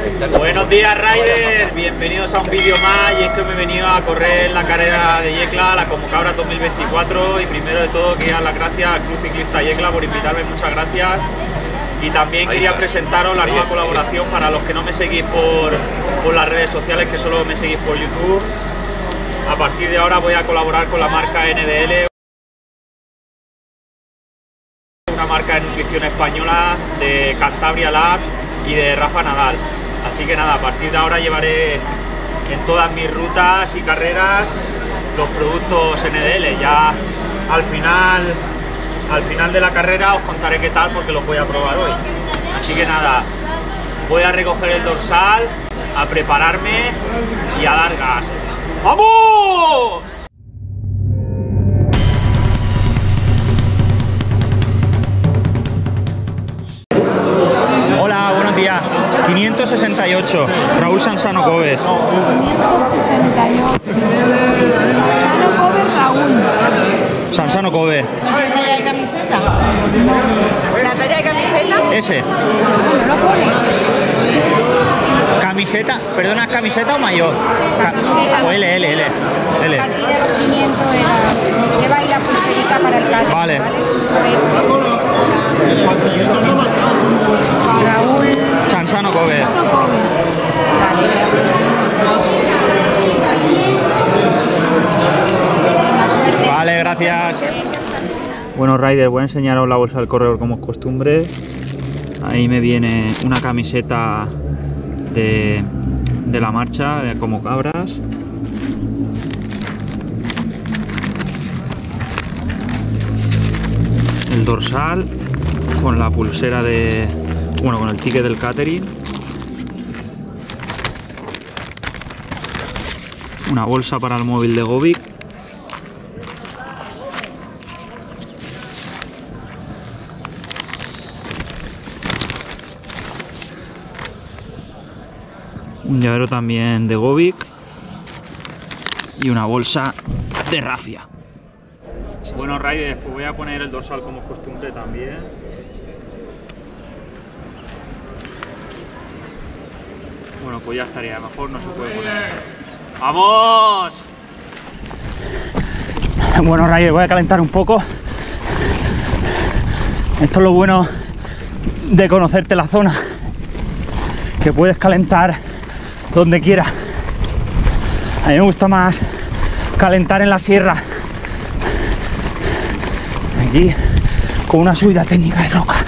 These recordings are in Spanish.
Buenos días, Riders, bienvenidos a un vídeo más. Y es que me he venido a correr la carrera de Yecla, la Comocabras 2024, y primero de todo quería dar las gracias al Club Ciclista Yecla por invitarme, muchas gracias. Y también quería presentaros la nueva colaboración para los que no me seguís por las redes sociales, que solo me seguís por YouTube. A partir de ahora voy a colaborar con la marca NDL, una marca de nutrición española de Cantabria Labs y de Rafa Nadal. Así que nada, a partir de ahora llevaré en todas mis rutas y carreras los productos NDL. Ya al final de la carrera os contaré qué tal, porque los voy a probar hoy. Así que nada, voy a recoger el dorsal, a prepararme y a dar gas. ¡Vamos! Hola, buenos días. 568, Raúl Sansano Coves. 568. Sansano Coves, Raúl. Sansano Coves. ¿La talla de camiseta? ¿La talla de camiseta? Ese. No lo pone. Camiseta, perdona, ¿es camiseta o mayor? Camiseta. O L. A partir de los 500 lleva ahí la pulserita para el carro. Vale. Raúl Sansano Coves. Vale, gracias. Bueno, Riders, voy a enseñaros la bolsa del corredor como es costumbre. Ahí me viene una camiseta de la marcha de Comocabras. El dorsal con la pulsera con el ticket del catering. Una bolsa para el móvil de Govic. Un llavero también de Govic. Y una bolsa de Rafia. Bueno, Riders, pues voy a poner el dorsal como es costumbre también. Bueno, pues ya estaría, mejor no se puede poner. ¡Vamos! Bueno, Riders, voy a calentar un poco. Esto es lo bueno de conocerte la zona, que puedes calentar donde quieras. A mí me gusta más calentar en la sierra, aquí con una subida técnica de roca.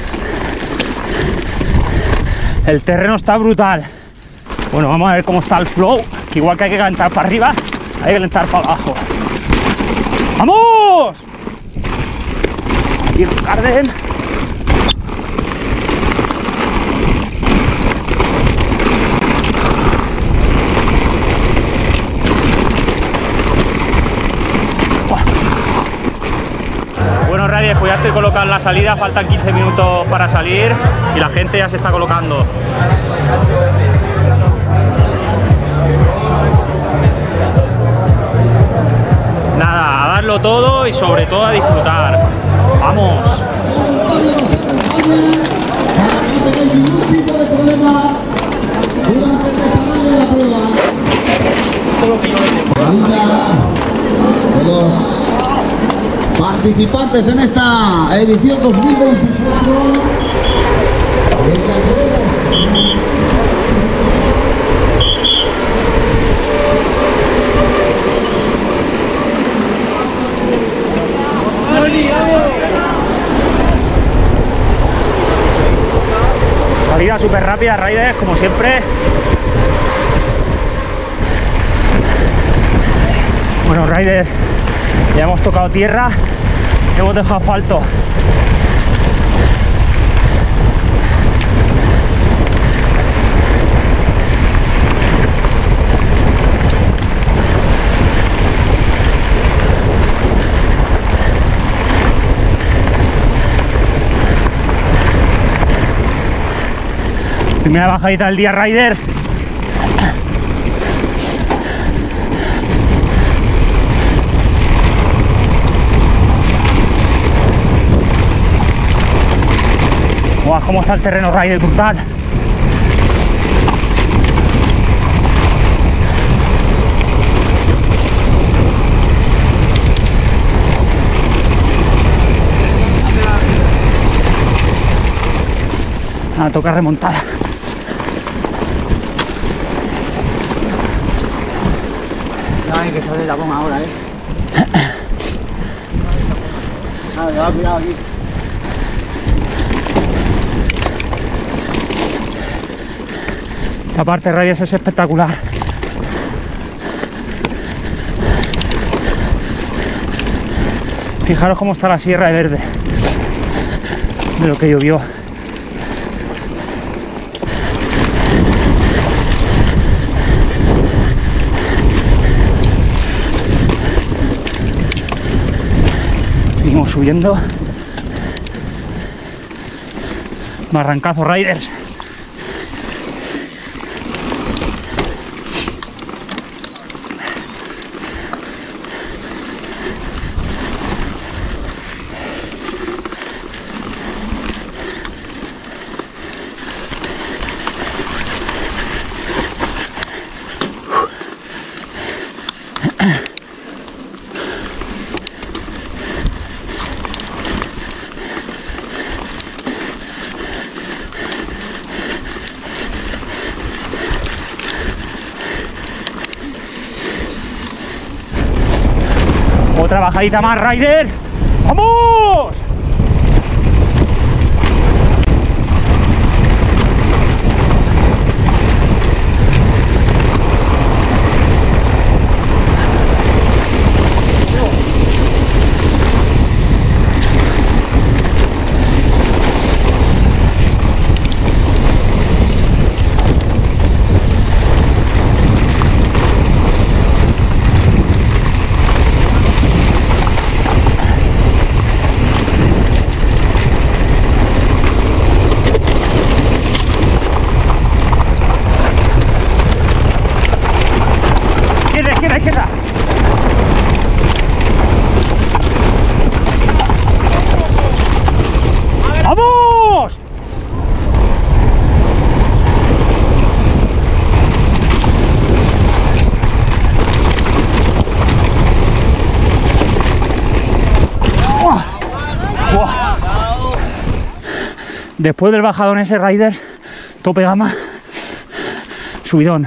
El terreno está brutal. Bueno, vamos a ver cómo está el flow, que igual que hay que calentar para arriba, hay que calentar para abajo. ¡Vamos! Aquí el Garden. Bueno, Riders, pues ya estoy colocando la salida, faltan 15 minutos para salir y la gente ya se está colocando. Nada, a darlo todo y sobre todo a disfrutar. ¡Vamos! De los participantes en esta edición 2024. Salida súper rápida, Riders, como siempre. Bueno, Riders, ya hemos tocado tierra, hemos dejado asfalto. Primera bajadita del día, Riders. Guau, cómo está el terreno, Riders, brutal. Nada, toca remontada. No hay que salir la bomba ahora, Nada, cuidado aquí. Esta parte de Riders es espectacular. Fijaros cómo está la Sierra de Verde de lo que llovió. Seguimos subiendo. Barrancazo Riders. Otra bajadita más, Rider. ¡Vamos! Izquierda. ¡Vamos! Después del bajadón ese, Riders, tope gama, subidón.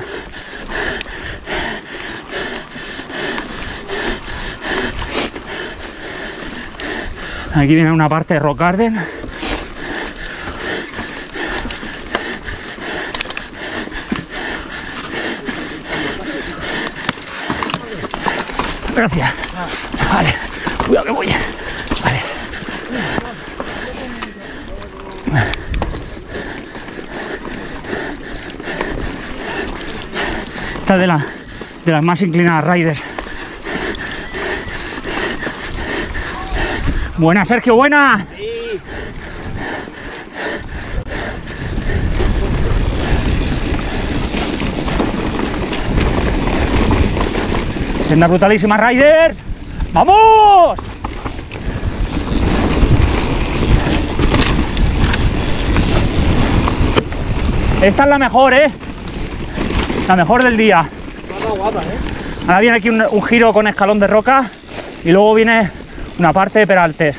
Aquí viene una parte de Rock Garden. Gracias. Vale, cuidado que voy. Vale. Esta es de las más inclinadas Riders. Buena, Sergio, buena. Sí. Senda brutalísima, Riders. ¡Vamos! Esta es la mejor, la mejor del día. Guapa, Ahora viene aquí un giro con escalón de roca y luego viene una parte de peraltes.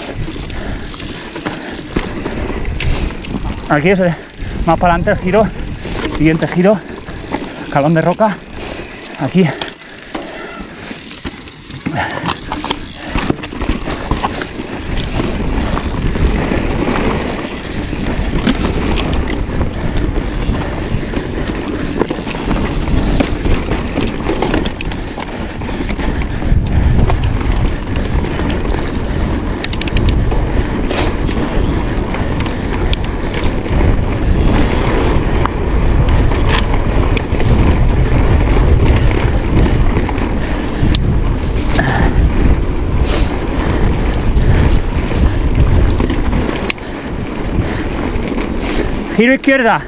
Aquí es más para adelante el giro, siguiente giro, escalón de roca, aquí. Giro izquierda.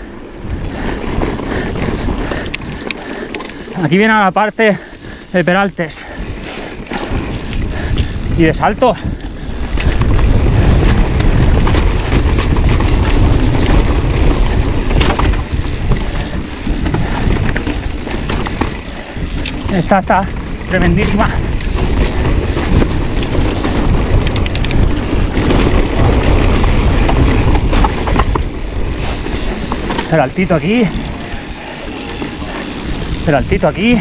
Aquí viene la parte de peraltes y de saltos. Esta está tremendísima. Peraltito aquí. Peraltito aquí.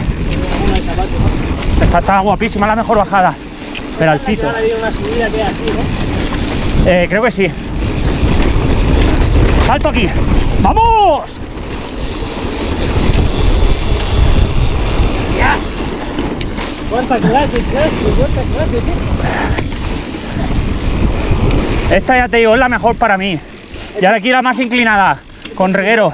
Está guapísima, la mejor bajada. Peraltito. Ahora viene una subida que es así, ¿no? Creo que sí. Salto aquí. ¡Vamos! ¿Cuántas clases? ¿Cuántas clases? Esta ya te digo, es la mejor para mí. Y ahora aquí la más inclinada, con reguero.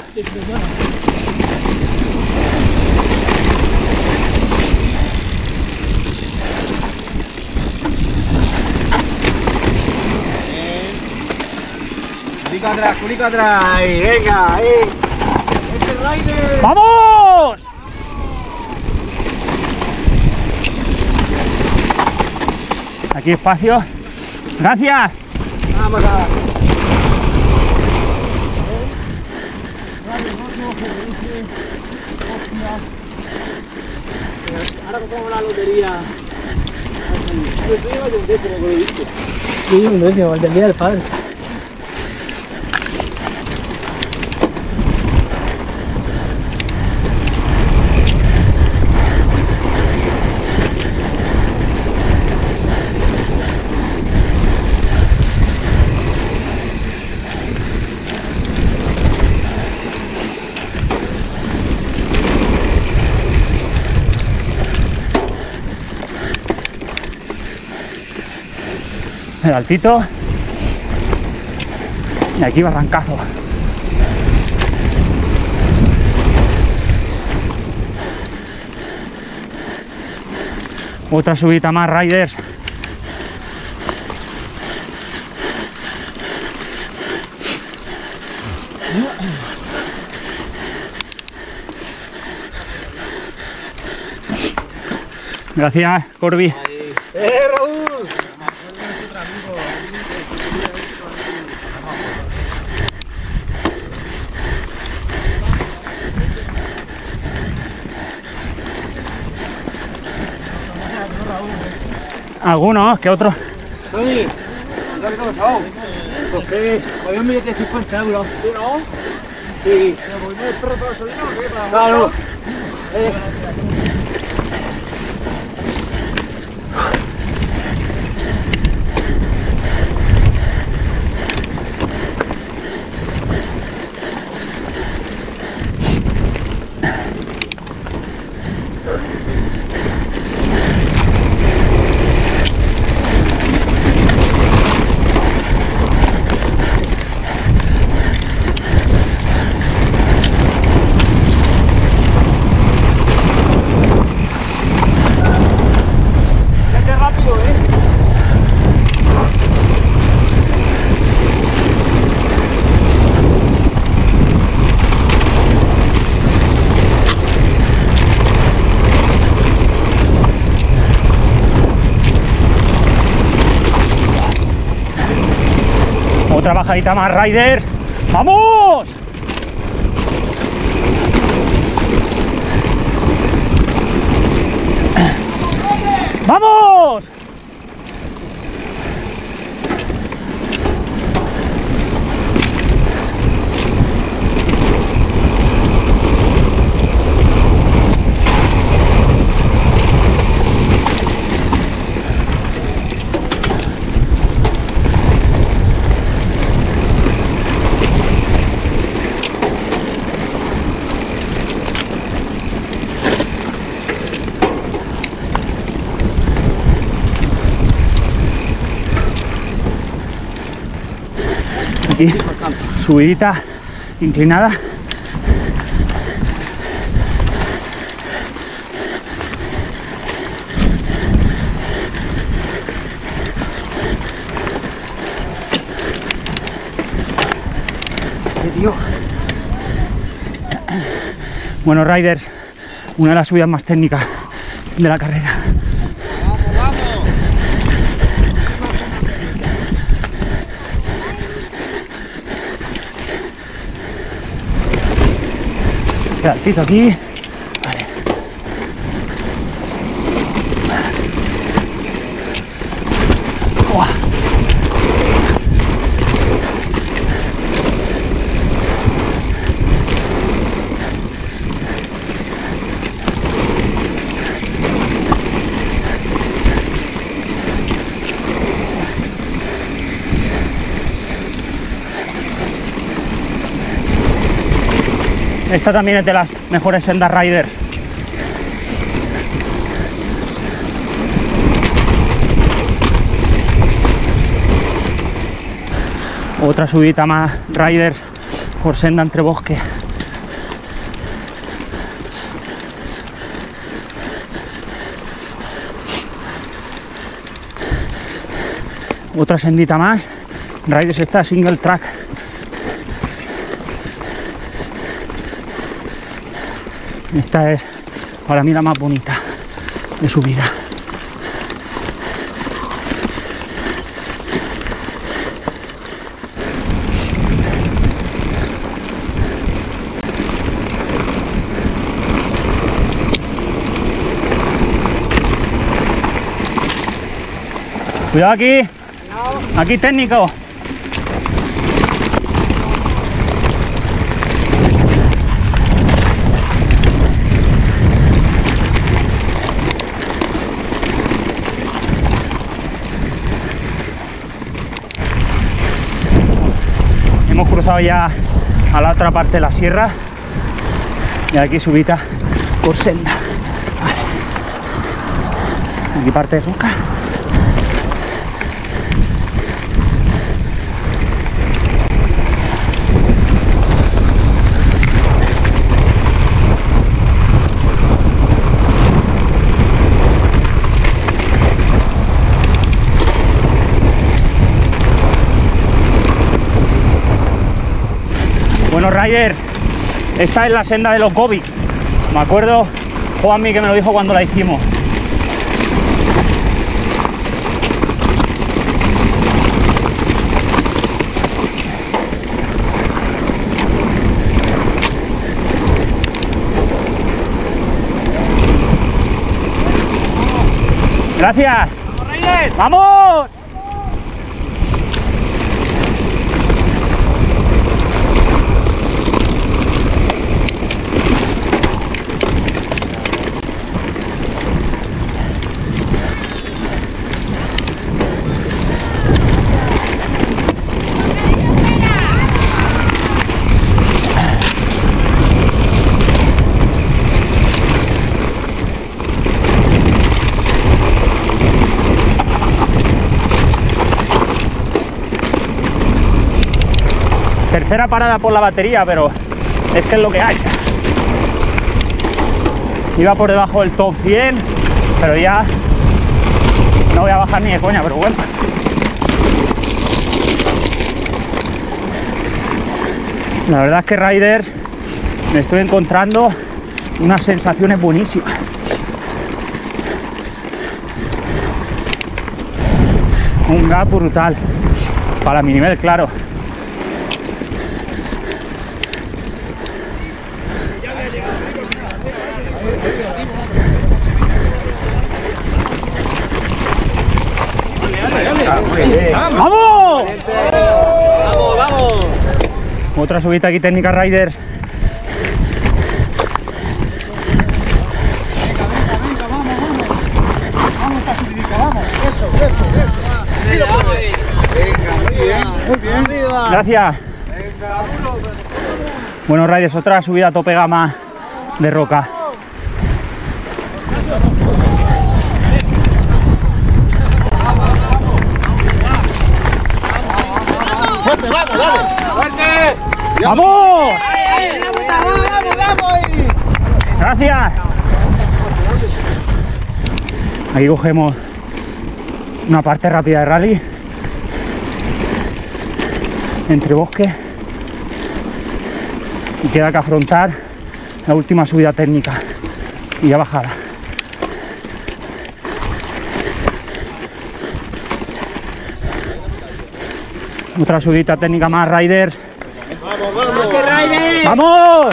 Culica atrás, ahí, venga, ahí. Este rider. ¡Vamos! Aquí espacio. Gracias. Vamos a... Ahora compramos la lotería. Sí, un décimo, el del día del padre. El altito. Y aquí barrancazo. Otra subida más, riders. Gracias, Corby. Raúl! Algunos, que otros. Tony, ¿dónde has pasado? Pues que había un billete de 50 euros. ¿Sí, no? Sí. ¿Me voy a el perro para gasolina o qué? Claro. Otra bajadita más, riders. ¡Vamos! ¡Vamos! Aquí, subidita inclinada. Bueno, riders, una de las subidas más técnicas de la carrera. Pedacito aquí. Vale. Uah. Esta también es de las mejores sendas rider. Otra subida más rider por senda entre bosque. Otra sendita más. Riders está single track. Esta es para mí la más bonita de subida. Cuidado aquí. Aquí técnico. Hemos cruzado ya a la otra parte de la sierra y aquí subida por senda. Vale. Aquí parte de roca. Bueno, Ryder, esta es la senda de los Gobi. Me acuerdo Juanmi que me lo dijo cuando la hicimos. Gracias. ¡Vamos! Tercera parada por la batería, pero es que es lo que hay. Iba por debajo del top 100, pero ya no voy a bajar ni de coña, pero bueno. La verdad es que Ryder me estoy encontrando unas sensaciones buenísimas. Un gap brutal para mi nivel, claro. ¡Vamos! ¡Vamos, vamos! Otra subida aquí técnica Ryder. Venga, vamos esta subidita, vamos. Eso. Venga, muy bien. Arriba. Gracias. Venga, duro. Bueno, Ryder, otra subida a tope gama de roca. ¡Fuerte, vamos, dale! ¡Fuerte! ¡Vamos! ¡Vamos! Gracias. Aquí cogemos una parte rápida de rally entre bosque y queda que afrontar la última subida técnica y ya bajada. Otra subida técnica más, Ryder. ¡Vamos!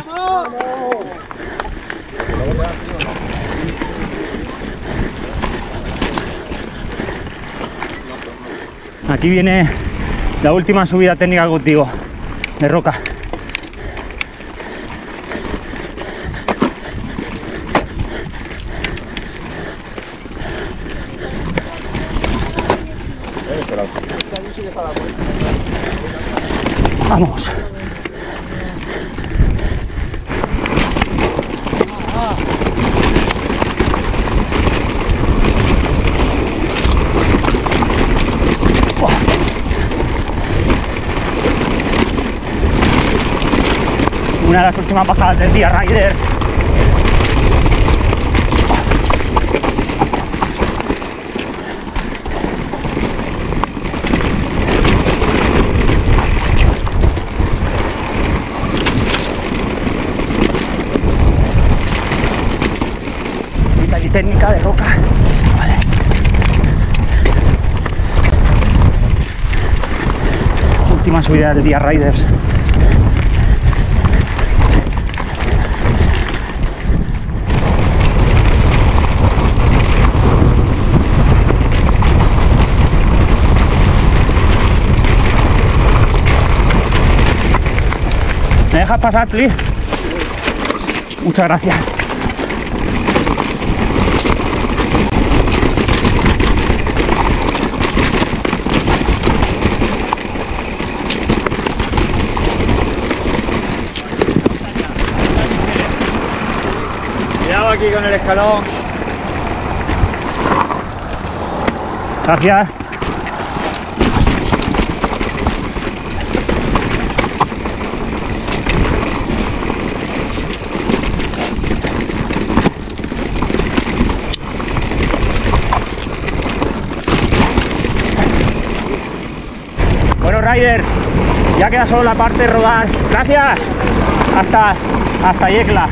Aquí viene la última subida técnica contigo, de roca. Vamos. de las últimas bajadas del día, Rider. Y técnica de roca. Vale. Última subida del día, Riders. ¿Me dejas pasar, please? Muchas gracias. Cuidado aquí con el escalón. Gracias. Bueno, Rider, ya queda solo la parte de rodar. Gracias. Hasta Yecla.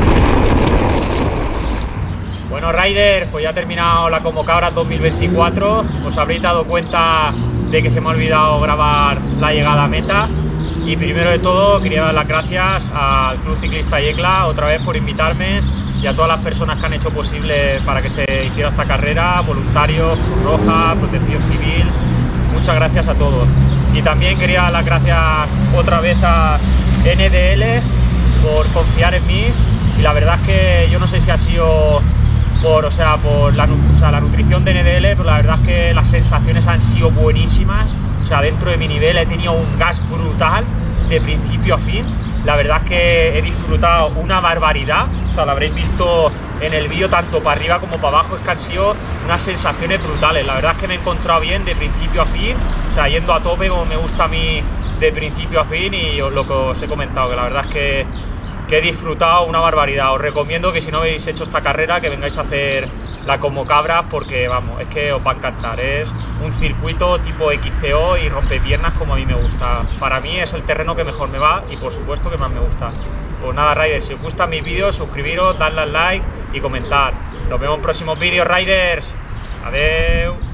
Bueno, Rider, pues ya ha terminado la Comocabras 2024. Os habréis dado cuenta de que se me ha olvidado grabar la llegada a meta. Y primero de todo quería dar las gracias al Club Ciclista Yecla otra vez por invitarme y a todas las personas que han hecho posible para que se hiciera esta carrera, voluntarios, Cruz Roja, Protección Civil. Muchas gracias a todos. Y también quería dar las gracias otra vez a NDL por confiar en mí. Y la verdad es que yo no sé si ha sido por la nutrición de NDL, pero la verdad es que las sensaciones han sido buenísimas. O sea, dentro de mi nivel he tenido un gas brutal de principio a fin. La verdad es que he disfrutado una barbaridad. O sea, lo habréis visto en el vídeo tanto para arriba como para abajo. Es que han sido unas sensaciones brutales. La verdad es que me he encontrado bien de principio a fin. O sea, yendo a tope como me gusta a mí de principio a fin. Y lo que os he comentado, que la verdad es que he disfrutado una barbaridad. Os recomiendo que si no habéis hecho esta carrera, que vengáis a hacer la Comocabras, porque vamos, es que os va a encantar. Es un circuito tipo XCO y rompepiernas como a mí me gusta. Para mí es el terreno que mejor me va y por supuesto que más me gusta. Pues nada, Riders, si os gustan mis vídeos, suscribiros, dadle al like y comentar. Nos vemos en próximos vídeos, Riders. Adeu.